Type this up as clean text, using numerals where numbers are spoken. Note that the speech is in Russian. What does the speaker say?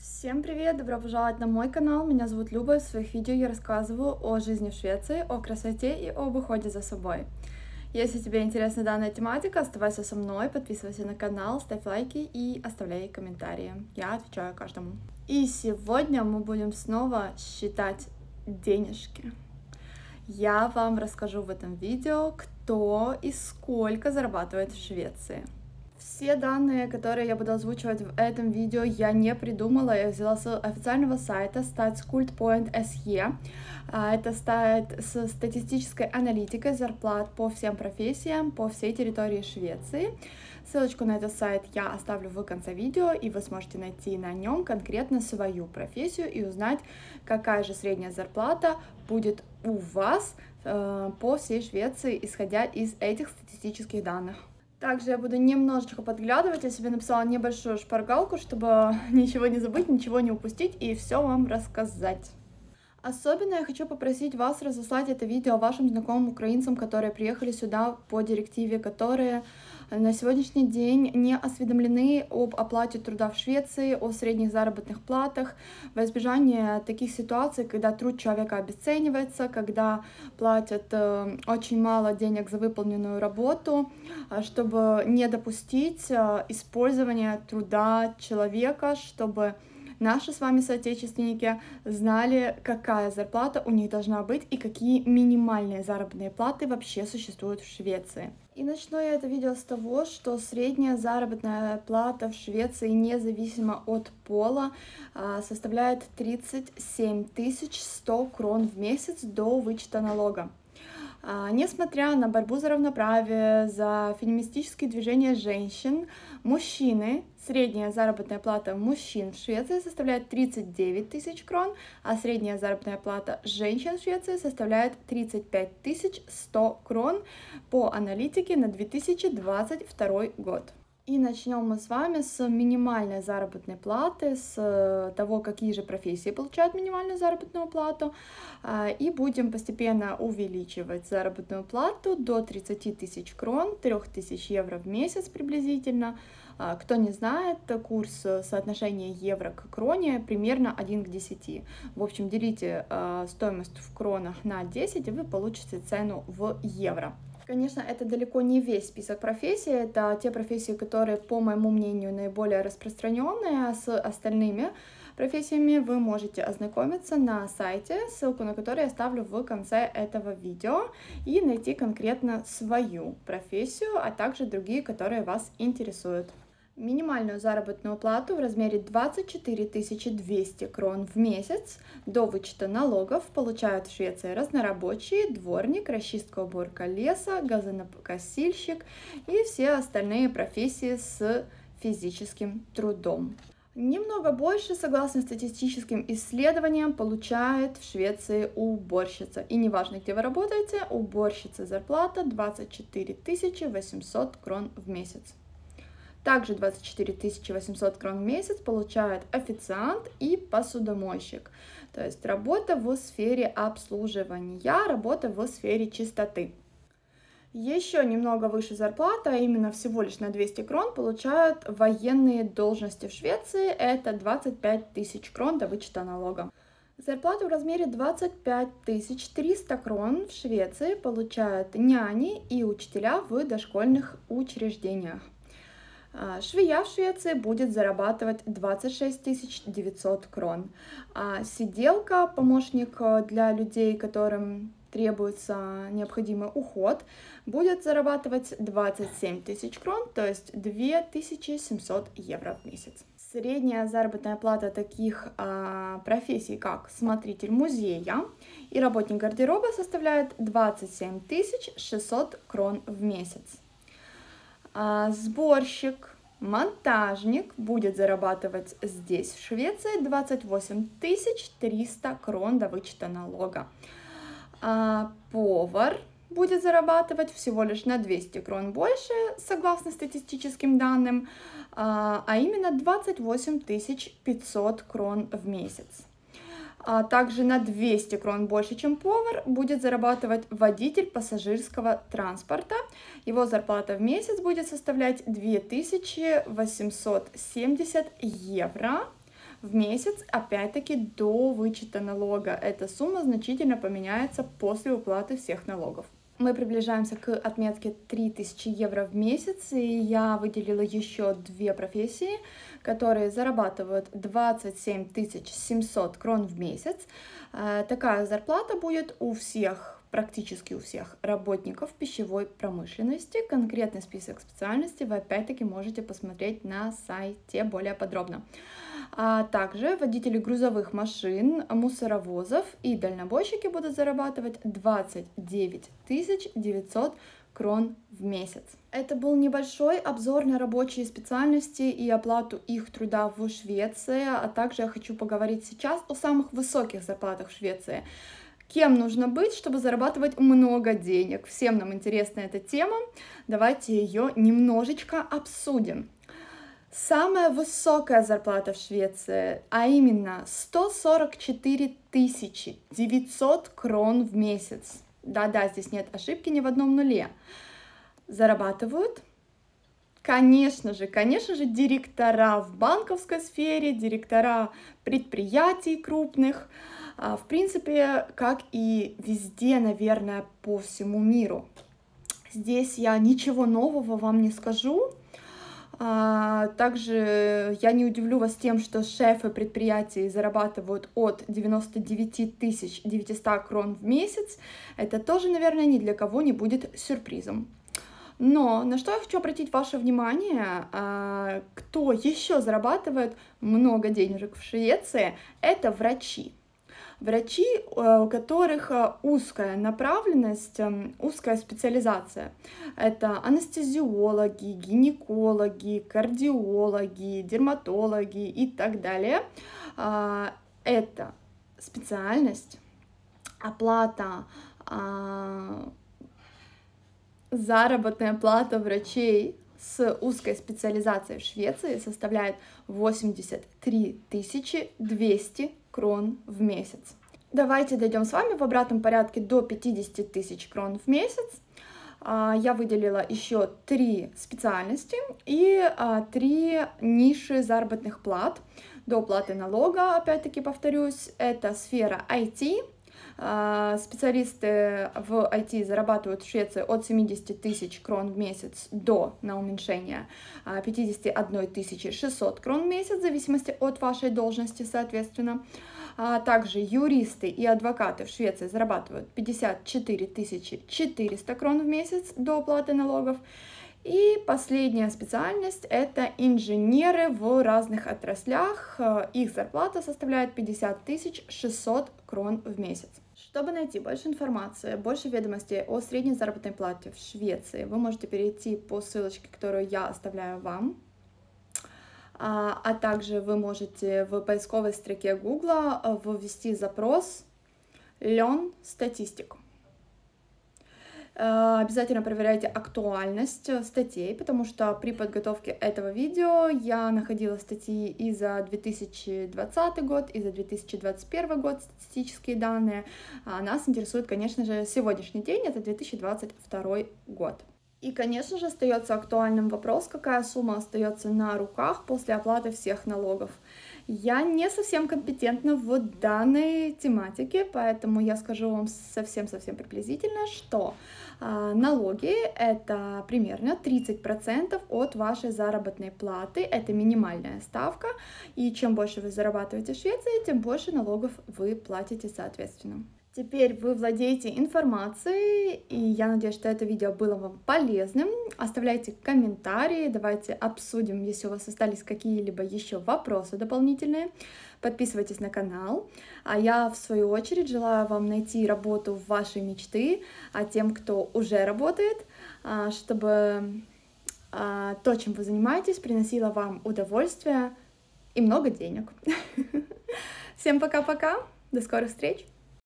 Всем привет! Добро пожаловать на мой канал. Меня зовут Люба. В своих видео я рассказываю о жизни в Швеции, о красоте и об уходе за собой. Если тебе интересна данная тематика, оставайся со мной, подписывайся на канал, ставь лайки и оставляй комментарии. Я отвечаю каждому. И сегодня мы будем снова считать денежки. Я вам расскажу в этом видео, кто и сколько зарабатывает в Швеции. Все данные, которые я буду озвучивать в этом видео, я не придумала, я взяла с официального сайта statskult.se. Это сайт с статистической аналитикой зарплат по всем профессиям по всей территории Швеции. Ссылочку на этот сайт я оставлю в конце видео, и вы сможете найти на нем конкретно свою профессию и узнать, какая же средняя зарплата будет у вас по всей Швеции, исходя из этих статистических данных. Также я буду немножечко подглядывать, я себе написала небольшую шпаргалку, чтобы ничего не забыть, ничего не упустить и все вам рассказать. Особенно я хочу попросить вас разослать это видео вашим знакомым украинцам, которые приехали сюда по директиве, которые на сегодняшний день не осведомлены об оплате труда в Швеции, о средних заработных платах, во избежание таких ситуаций, когда труд человека обесценивается, когда платят очень мало денег за выполненную работу, чтобы не допустить использования труда человека, чтобы наши с вами соотечественники знали, какая зарплата у них должна быть и какие минимальные заработные платы вообще существуют в Швеции. И начну я это видео с того, что средняя заработная плата в Швеции, независимо от пола, составляет 37 100 крон в месяц до вычета налога. Несмотря на борьбу за равноправие, за феминистические движения женщин, мужчины, средняя заработная плата мужчин в Швеции составляет 39 тысяч крон, а средняя заработная плата женщин в Швеции составляет 35 100 крон по аналитике на 2022 год. И начнем мы с вами с минимальной заработной платы, с того, какие же профессии получают минимальную заработную плату, и будем постепенно увеличивать заработную плату до 30 тысяч крон, 3000 евро в месяц приблизительно. Кто не знает, курс соотношения евро к кроне примерно 1 к 10. В общем, делите стоимость в кронах на 10, и вы получите цену в евро. Конечно, это далеко не весь список профессий, это те профессии, которые, по моему мнению, наиболее распространенные. С остальными профессиями вы можете ознакомиться на сайте, ссылку на который я оставлю в конце этого видео, и найти конкретно свою профессию, а также другие, которые вас интересуют. Минимальную заработную плату в размере 24 200 крон в месяц до вычета налогов получают в Швеции разнорабочие, дворник, расчистка, уборка леса, газонокосильщик и все остальные профессии с физическим трудом. Немного больше, согласно статистическим исследованиям, получает в Швеции уборщица. И неважно, где вы работаете, уборщица зарплата 24 800 крон в месяц. Также 24 800 крон в месяц получают официант и посудомойщик. То есть работа в сфере обслуживания, работа в сфере чистоты. Еще немного выше зарплата, а именно всего лишь на 200 крон, получают военные должности в Швеции. Это 25 тысяч крон до вычета налога. Зарплату в размере 25 300 крон в Швеции получают няни и учителя в дошкольных учреждениях. Швея в Швеции будет зарабатывать 26 900 крон. А сиделка, помощник для людей, которым требуется необходимый уход, будет зарабатывать 27 тысяч крон, то есть 2700 евро в месяц. Средняя заработная плата таких профессий, как смотритель музея и работник гардероба, составляет 27 600 крон в месяц. Сборщик, монтажник будет зарабатывать здесь, в Швеции, 28 300 крон до вычета налога. Повар будет зарабатывать всего лишь на 200 крон больше, согласно статистическим данным, а именно 28 500 крон в месяц. А также на 200 крон больше, чем повар, будет зарабатывать водитель пассажирского транспорта. Его зарплата в месяц будет составлять 2870 евро. в месяц, опять-таки до вычета налога. Эта сумма значительно поменяется после уплаты всех налогов. Мы приближаемся к отметке 3000 евро в месяц, и я выделила еще две профессии, которые зарабатывают 27 700 крон в месяц. Такая зарплата будет у всех, практически у всех работников пищевой промышленности. Конкретный список специальностей вы опять-таки можете посмотреть на сайте более подробно. А также водители грузовых машин, мусоровозов и дальнобойщики будут зарабатывать 29 900 крон в месяц. Это был небольшой обзор на рабочие специальности и оплату их труда в Швеции, а также я хочу поговорить сейчас о самых высоких зарплатах в Швеции. Кем нужно быть, чтобы зарабатывать много денег? Всем нам интересна эта тема, давайте ее немножечко обсудим. Самая высокая зарплата в Швеции, а именно 144 900 крон в месяц. Да-да, здесь нет ошибки ни в одном нуле. Зарабатывают, конечно же, директора в банковской сфере, директора предприятий крупных, в принципе, как и везде, наверное, по всему миру. Здесь я ничего нового вам не скажу. Также я не удивлю вас тем, что шефы предприятий зарабатывают от 99 900 крон в месяц. Это тоже, наверное, ни для кого не будет сюрпризом. Но на что я хочу обратить ваше внимание, кто еще зарабатывает много денежек в Швеции, это врачи. Врачи, у которых узкая направленность, узкая специализация. Это анестезиологи, гинекологи, кардиологи, дерматологи и так далее. Это специальность, оплата, заработная плата врачей с узкой специализацией в Швеции составляет 83 200 крон в месяц. Давайте дойдем с вами в обратном порядке до 50 тысяч крон в месяц. Я выделила еще 3 специальности и 3 ниши заработных плат до уплаты налога, опять-таки повторюсь, это сфера IT. Специалисты в IT зарабатывают в Швеции от 70 тысяч крон в месяц до, на уменьшение, 51 600 крон в месяц, в зависимости от вашей должности, соответственно. Также юристы и адвокаты в Швеции зарабатывают 54 400 крон в месяц до уплаты налогов. И последняя специальность — это инженеры в разных отраслях. Их зарплата составляет 50 600 крон в месяц. Чтобы найти больше информации, больше ведомостей о средней заработной плате в Швеции, вы можете перейти по ссылочке, которую я оставляю вам. А также вы можете в поисковой строке Google ввести запрос «Лен статистику». Обязательно проверяйте актуальность статей, потому что при подготовке этого видео я находила статьи и за 2020 год, и за 2021 год, статистические данные. Нас интересует, конечно же, сегодняшний день, это 2022 год. И, конечно же, остается актуальным вопрос, какая сумма остается на руках после оплаты всех налогов. Я не совсем компетентна в данной тематике, поэтому я скажу вам совсем приблизительно, что налоги — это примерно 30% от вашей заработной платы, это минимальная ставка, и чем больше вы зарабатываете в Швеции, тем больше налогов вы платите соответственно. Теперь вы владеете информацией, и я надеюсь, что это видео было вам полезным. Оставляйте комментарии, давайте обсудим, если у вас остались какие-либо еще вопросы дополнительные. Подписывайтесь на канал. А я, в свою очередь, желаю вам найти работу в вашей мечты, а тем, кто уже работает, чтобы то, чем вы занимаетесь, приносило вам удовольствие и много денег. Всем пока-пока, до скорых встреч!